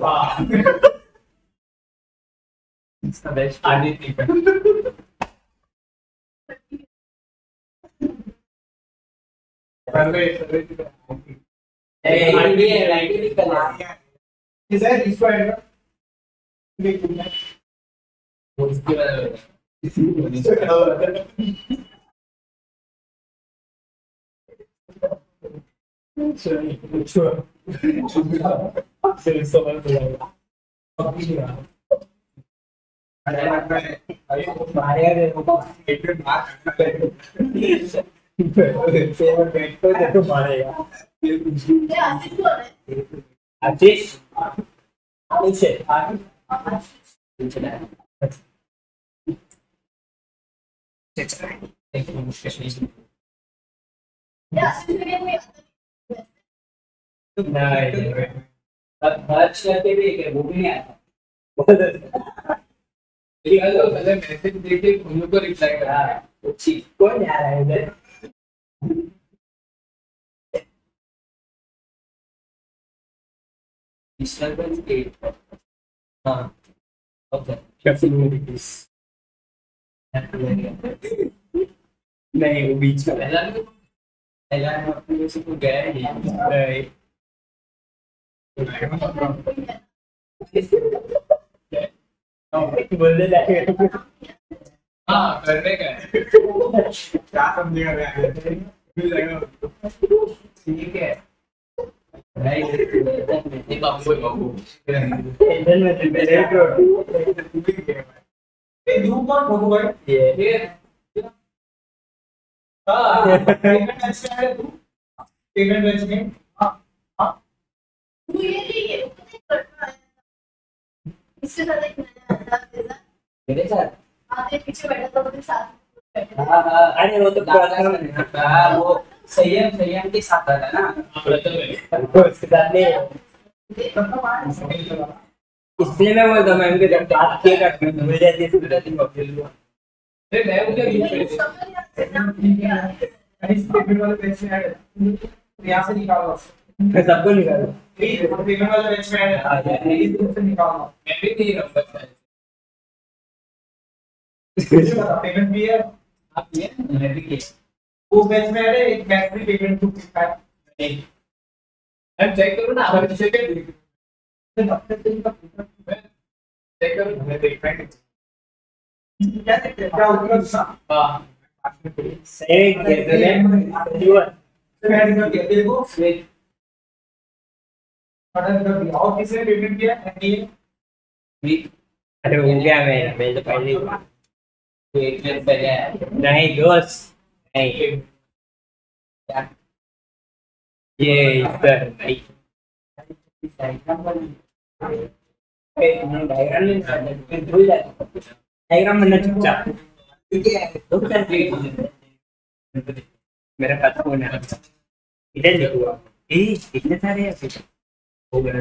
इसका बेस्ट आगे ठीक है। सर्वे सर्वे ए आगे राइट निकल आ इस है, इसको ऐड कर। उसके बाद सर्च करके भी एक है, वो भी नहीं आता। मैसेज देके उन लोग को रिप्लाई करा कौन आ रहा है इधर? Disturbance eight. हाँ ओके नहीं वो बीच में पहला भी पहला में अपने से को गया ही नहीं। बोलने लगे हाँ करने का है। क्या समझेगा मैं? ठीक है भाई ये बाबू है बाबू इधर में मेरे को ए ध्रुव कौन भोगू भाई? ये हां पेमेंट बैच में है तू, पेमेंट बैच में। हां हां तू ये नहीं है करना है इससे ज्यादा एक नया अंदाज देना मेरे साथ आगे पीछे बैठा था मेरे साथ बैठा हाँ हाँ अरे वो तो प्रथम हाँ वो संयम संयम के साथ रहता है ना प्रथम उसके साथ नहीं इसलिए मैं बोलता हूँ मैम के जब बात किया करते हैं मिल जाती है सुविधा दिन वक्त अरे मैं उधर नहीं नहीं समझ नहीं आता इस पेमेंट वाले बैच में ऐड है, यहां से निकालो, मैं सबको निकालो प्लीज पेमेंट वाले बैच में ऐड है, प्लीज ग्रुप से निकालो। मैं भी नहीं रहूँगा पेमेंट भी है, आप ये मैं भी किया वो बैच में है एक बैच में पेमेंट टू है नहीं मैं चेक करूँ ना आप चेक कर चेक करूँ मैं देख रहा हूं क्या देखते हैं क्या होगा हाँ सही किया तूने युवा पेमेंट कर दिया देखो ऑर्डर कर दिया और किसने पेमेंट किया नहीं अरे हो गया मेरा मैं तो पहले ही- तो एक दिन पहले आया नहीं दोस्त नहीं ये इधर नहीं डायग्राम बनना चुपचाप मेरा पता होना इधर लिखूंगा ए इतने सारे ऐसे हो गए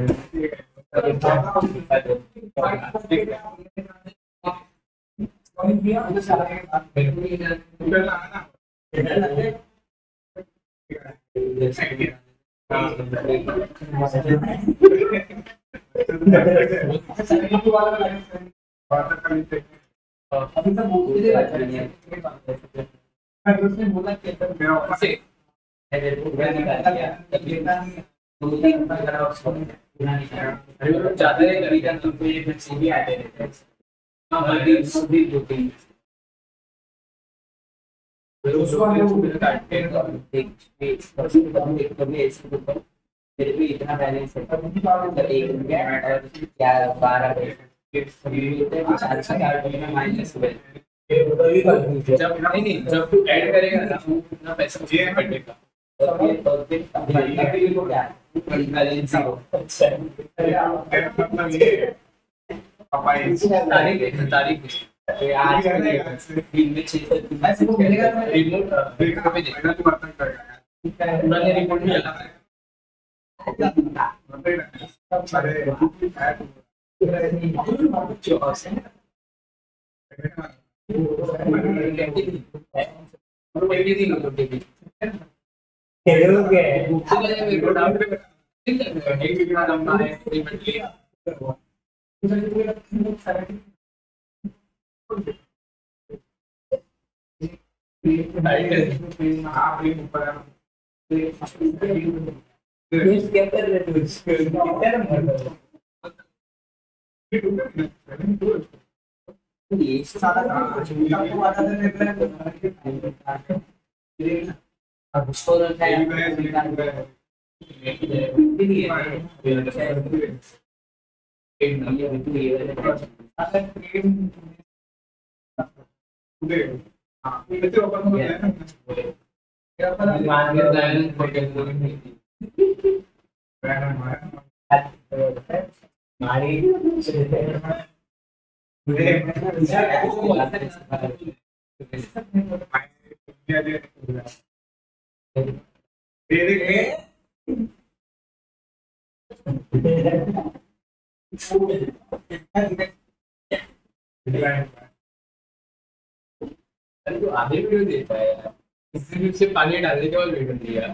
अभी तक वो मुझे उसने बोला कि से ज्यादा कभी का तो ये सीधी आते रहते हैं हाँ बल्कि सीधी दो तीन उसको हम लोग काटते हैं एक एक परसेंट कम एक कम ऐसे ऊपर फिर भी इतना बैलेंस है तब भी मतलब एक रुपया और क्या बारह चालीस हजार में माइनस हुए जब नहीं नहीं जब तू ऐड करेगा ना उतना पैसा उसमें कटेगा और फिर और फिर अभी को क्या बैलेंस हो तारीख है तारीख है आज दिन में छह से ऐसे को मिलेगा तो रिमोट पे देखना पुराने रिपोर्ट में लगा अरे तो आधे वीडियो देता है यार इसी में से पानी डालने के बाद वीडियो दिया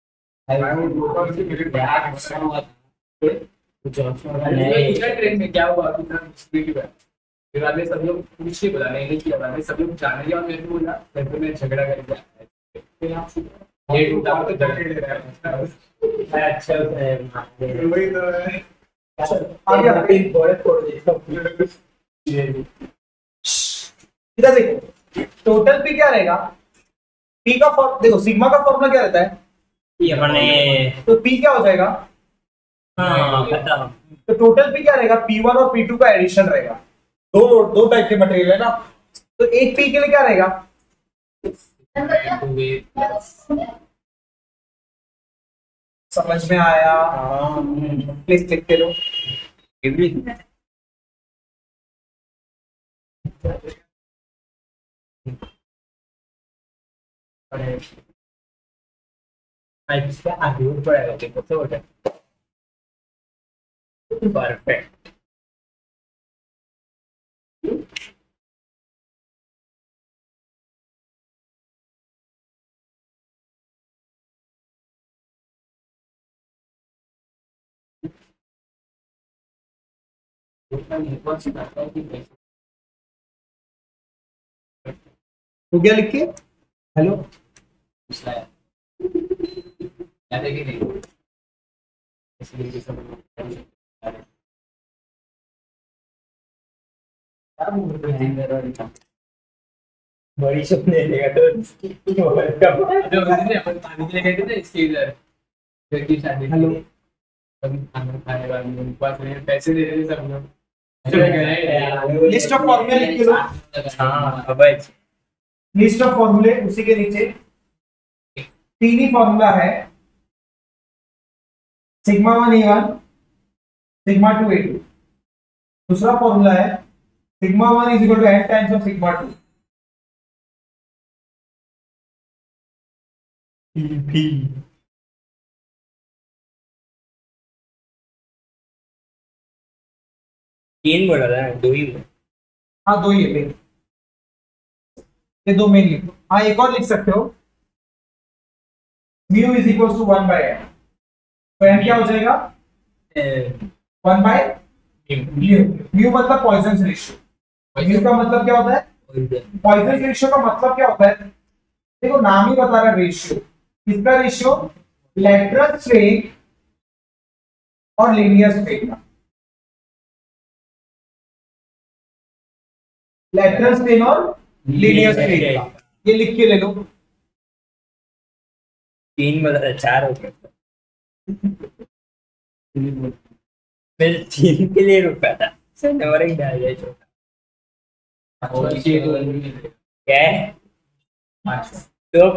ट्रेन में क्या हुआ कितना स्पीड हुआ फिर बाद में सब लोग कुछ नहीं पता नहीं किया बाद में सब लोग जाने के बाद मेरे को बोला फिर मैं झगड़ा करके फिर आप ये टूटा तो झगड़ा अच्छा वही तो है आगे आगे बड़े छोड़ देता हूँ इधर देखो टोटल पी क्या रहेगा पी का फॉर्म देखो सिग्मा का फॉर्मूला क्या रहता है ये अपने तो पी क्या हो जाएगा हाँ पता तो टोटल पी क्या रहेगा पी वन और पी टू का एडिशन रहेगा दो दो टाइप के मटेरियल है ना तो एक पी के लिए क्या रहेगा समझ में आया प्लीज लिख के लो इसका आगे पड़ेगा देखो तो परफेक्ट हो गया लिख के हेलो दूसरा है याद है कि नहीं इसलिए कि सब क्या बोल रहे हैं मेरा बड़ी सपने लेगा तो जो उसने अपन पानी के लिए गए थे ना इसके इधर फिर की शादी हेलो हम खाना खाने वाले उनके पास में पैसे दे रहे थे सब लोग लिस्ट ऑफ फॉर्मूले लिख लो। हाँ अबे लिस्ट ऑफ फॉर्मूले उसी के नीचे तीन ही फॉर्मूला है, sigma one A one sigma two A two. दूसरा फॉर्मूला है sigma one is equal to N times of sigma two. तीन बोला था ना, दो ही बोला। हाँ दो ही है मेन, ये दो मेन लिखो। हाँ एक और लिख सकते हो mu is equal to one by N. तो एन क्या हो जाएगा वन बाय म्यू। म्यू मतलब पॉइजन रेशियो। म्यू का मतलब क्या होता है पॉइजन रेशियो का मतलब क्या होता है देखो नाम ही बता रहा है रेशियो। किसका रेशियो लैटरल स्ट्रेन और लीनियर स्ट्रेन का। लैटरल स्ट्रेन और लीनियर स्ट्रेन का ये लिख के ले लो। तीन बोला था, चार हो गया। मैं तीन के लिए रुका था, नंबर एक डाल दिया छोटा। क्या है तो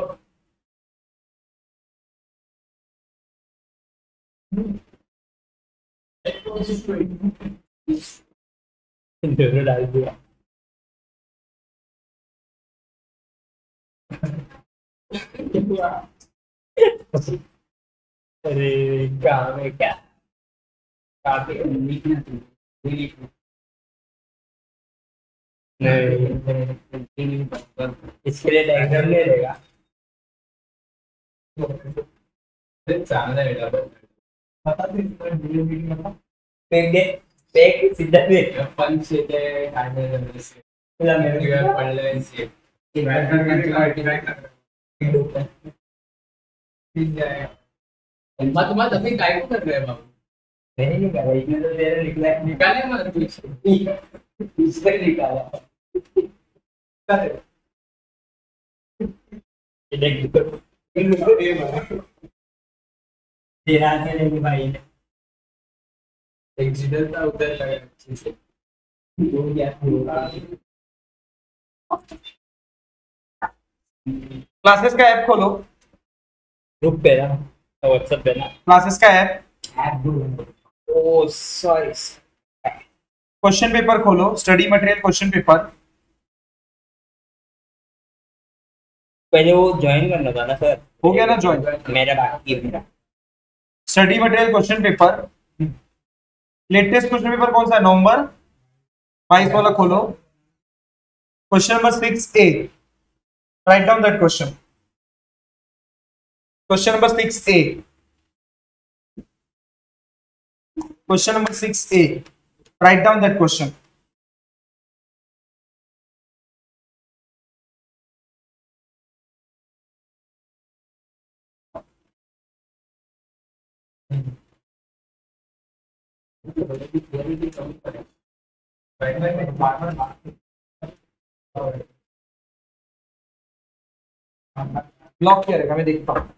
दोनों डाल दिया। अरे काम है क्या काफी नहीं, इसके लिए डायग्राम ले लेगा। फेंक दे, फेंक सीधा फेंक। पंच येते खाणे तुला मेरे पडलं मत मत अभी काय को कर रहे हैं बाबू मैंने निकाला, इसमें तो तेरे निकला है। निकाले मत कुछ इसका निकाला देख तेरा आने लगी भाई ने एक्सीडेंट था उधर लगा अच्छे से हो गया क्लासेस का ऐप खोलो। ग्रुप पे ना व्हाट्सएप पे ना क्लासेस का app app oh sorry question paper खोलो, स्टडी मटेरियल क्वेश्चन पेपर। पहले वो ज्वाइन करना था ना सर। हो गया ना ज्वाइन? मेरा बाकी है मेरा study material question paper latest question paper कौन सा है नवंबर बाईस वाला खोलो। Question number six A right down that question. Question number six A question number six A right down that question. Block किया रहेगा, मैं देखता हूँ।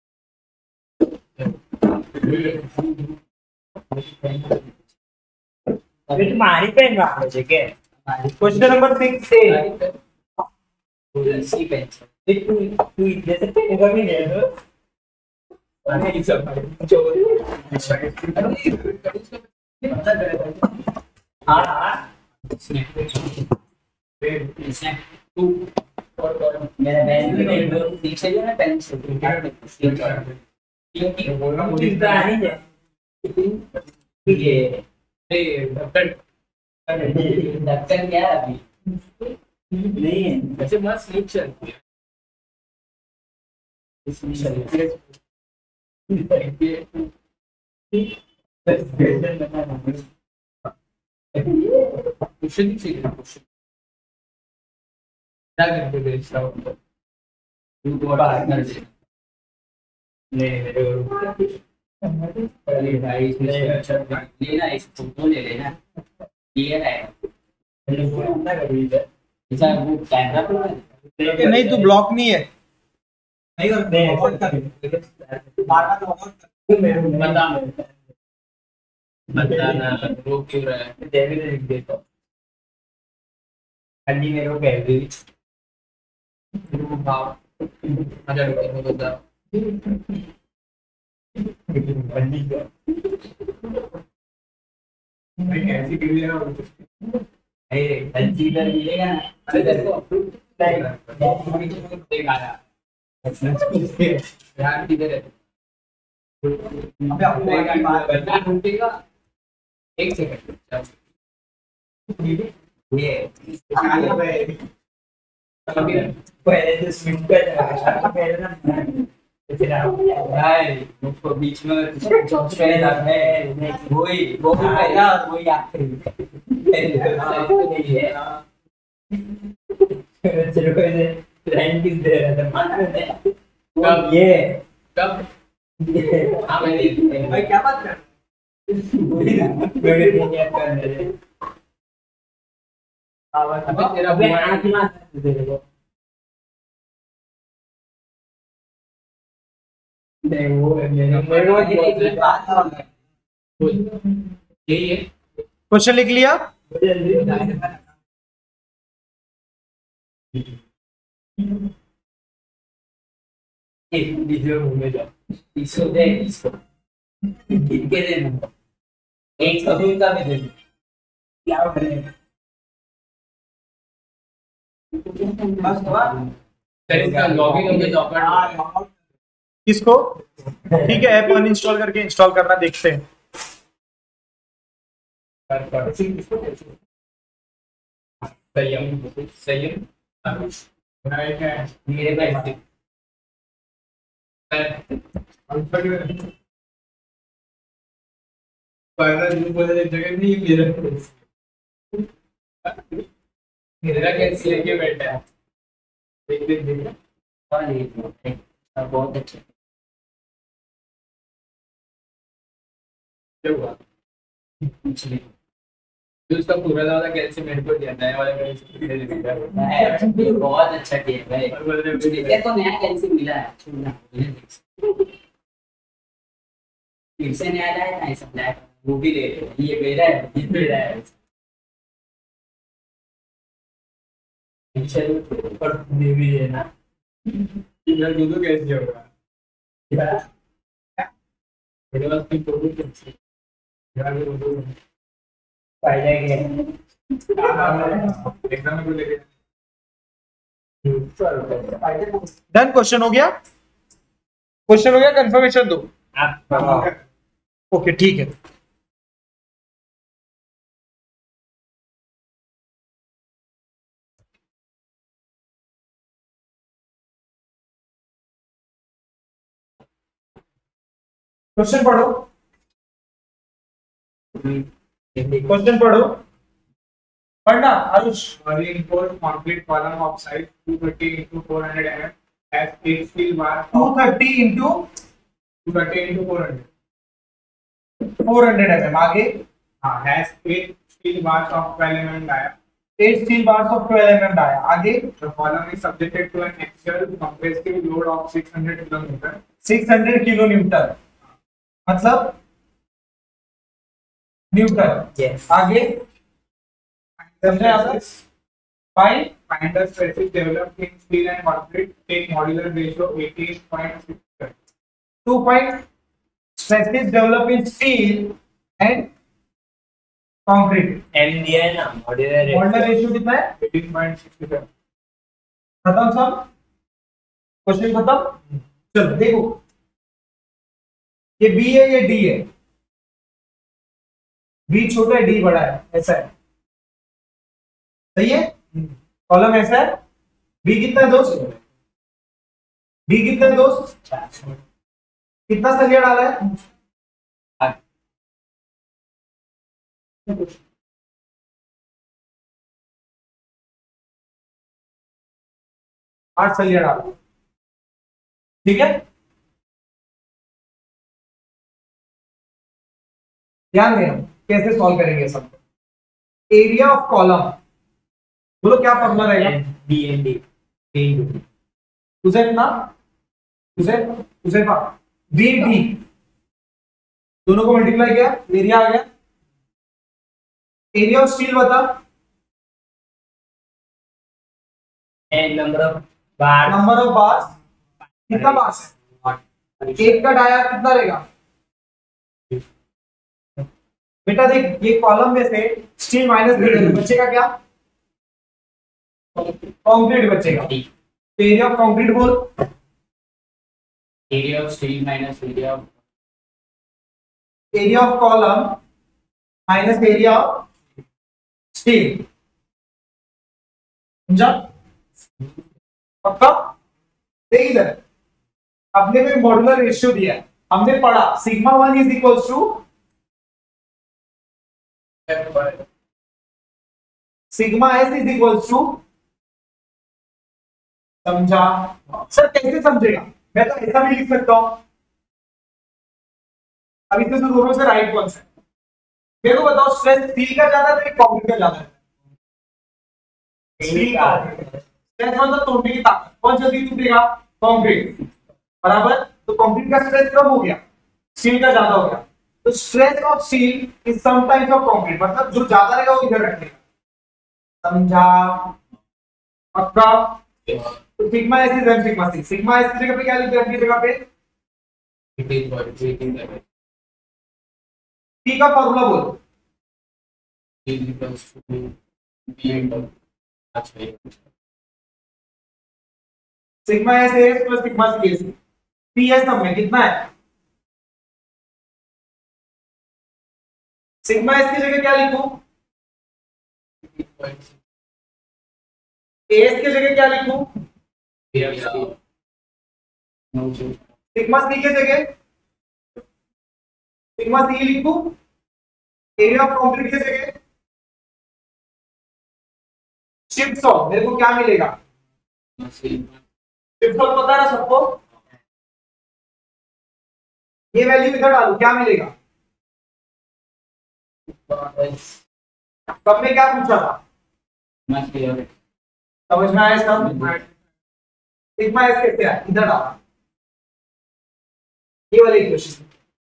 अभी तुम्हारी पेन रख लो ठीक है। क्वेश्चन नंबर सिक्स ए इसी पेंच तू तू इधर से पेन का भी ले लो। अरे सब जो हाँ हाँ तू मेरा पेन भी नहीं दो पीछे जो ना पेन से क्योंकि मुझे तो आ नहीं जाए ये दफ्तर दफ्तर क्या है अभी नहीं है वैसे मस्त स्लीप चलती है इसमें चलती है क्वेश्चन ही चाहिए क्वेश्चन क्या करते थे इसका तू को बाहर कर दे नहीं मेरे को अरे भाई इसमें लेना इस फोटो ले लेना क्लियर है मैंने फोन ना कर दिया ऐसा वो कैमरा पे नहीं तू ब्लॉक नहीं है। नहीं करते अवॉइड कर बार बार अवॉइड मेरे को बता बताना रोक क्यों रहा है देवी ने लिख देता अन्नी मेरे को कह रही रूप भाव हजार रुपये में बता अन्नी का मैं कैसी टीवी है अरे कंसीडर मिलेगा ना अरे देखो नहीं देख आया यार किधर है अबे आपको एक बात बंदा ढूंढेगा एक सेकंड ये अभी पहले जो स्विच कर रहा था पहले ना फिर भाई उसको बीच में पहले ना मैं वही वो भी पहला और वही आखिरी चलो कैसे लाइन किस दे रहा था मान रहे थे कब ये कब ये हाँ मैंने भाई क्या बात कर मेरे को क्या कर रहे थे आवाज अबे तेरा अबे बुआ- आँख मार तेरे को नहीं वो मेरे मेरे को ये एक बात और यही है क्वेश्चन लिख लिया। जल्दी एक वीडियो घूमे जाओ इसको दे इसको इनके देना एक सभी का भी दे दो क्या करें बस हुआ फिर इसका लॉगिन होके डॉक्टर किसको ठीक है ऐप अनइंस्टॉल करके इंस्टॉल करना देखते हैं। संयम संयम मेरे पैसे मेरा कैसे लेके बैठा है और ये बहुत अच्छा क्या हुआ कुछ नहीं जो उसका पूरा वाला कैसे मेरे को दिया नया वाला कैसे दे दिया है बहुत अच्छा गेम है और बोल रहे हो कि ये तो नया कैसे मिला है छोड़ना फिर से नया लाया ना ऐसा ब्लैक वो भी ले लो ये मेरा है ये मेरा है चलो पर दे भी देना मेरा दूध कैसे होगा क्या मेरे पास की फोटो कैसे यार वो दूध फायदा क्या एग्जाम में को लेके फायदा डन क्वेश्चन हो गया। क्वेश्चन हो गया कंफर्मेशन दो। आप ओके ठीक है। क्वेश्चन पढ़ो क्वेश्चन पढ़ो पढ़ना Ayush. reinforced concrete column of size two thirty into four hundred mm has eight steel bars two of thirty into two thirty into four hundred. Four hundred M M आगे हाँ, has eight steel bars of twelve mm dia. Eight steel bars of twelve M M dia आगे The column is subjected to an axial compressive load of six hundred kilonewton. Six hundred kilo newton मतलब newton yes आगे समझे आप fine Find the stresses developed in steel and concrete. Take modular ratio eighteen point six. To find stresses develop in steel and concrete. M दिया है ना modular modular ratio कितना है eighteen point six seven. खत्म सब question खत्म। चलो देखो ये बी है ये डी है बी छोटा है डी बड़ा है ऐसा है सही है कॉलम ऐसा है बी कितना है दोस्त बी कितना है दोस्त कितना सरिया डाला है आठ सरिया डाला ठीक है, ध्यान देना कैसे सॉल्व करेंगे सब। एरिया ऑफ कॉलम, बोलो क्या फॉर्मूला रहेगा? डी एन डी डी उसे ना उसे उसे बी डी दोनों को मल्टीप्लाई किया, एरिया आ गया। एरिया ऑफ स्टील बता, and number of bar number of bars, कितना बार्स है? एक का डाया कितना रहेगा बेटा? देख ये कॉलम में से स्टील माइनस बचेगा क्या? कंक्रीट बचेगा। एरिया ऑफ कंक्रीट बोल, area of steel minus area of area of column minus area of steel, समझा? पक्का? देख इधर, अपने में मॉड्यूलर रेशियो दिया है, हमने पढ़ा sigma one is equals to sigma S is equals to, समझा? सर कैसे समझेगा? मैं तो ऐसा भी लिख सकता हूं। अभी तो दोनों से राइट कौन सा है? मेरे को बताओ, स्ट्रेस स्टील का ज्यादा है कंक्रीट का ज्यादा है? स्टील का। स्ट्रेस मतलब तोड़ने की ताकत, कौन जल्दी टूटेगा? कंक्रीट, बराबर। तो कंक्रीट का स्ट्रेस कम हो गया, स्टील का ज्यादा हो गया। तो stress of steel is some types of concrete, मतलब जो ज्यादा रहेगा वो इधर रखने का, समझा? पक्का? तो sigma S is M sigma C, sigma S की जगह पे क्या लिख रखी जगह पे? टी का फॉर्मूला बोलो। Sigma S S plus sigma C S, P S हम में कितना है? सिग्मा एस की जगह क्या लिखूं? एस की जगह क्या लिखूं? सिग्मा सी की जगह सिग्मा सी लिखूं? एरिया ऑफ कंक्रीट की जगह शिफ्ट सौ, मेरे को क्या मिलेगा? शिफ्ट सौ पता है ना सबको? ये वैल्यू इधर डालू, क्या मिलेगा? सब में क्या पूछा था? समझ में आया सब? सिग्मा एस कैसे आया? इधर डाला, ये वाले इक्वेशन।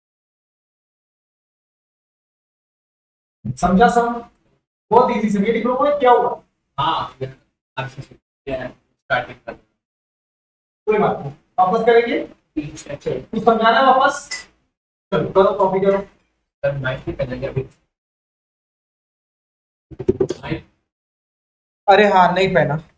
समझा सब? बहुत इजी से। ये डिप्लोमा में क्या हुआ? हाँ स्टार्टिंग कर कोई बात नहीं, वापस करेंगे। कुछ समझाना है वापस? चलो करो, कॉपी करो। सर माइक भी करेंगे अभी। अरे हाँ नहीं पहना।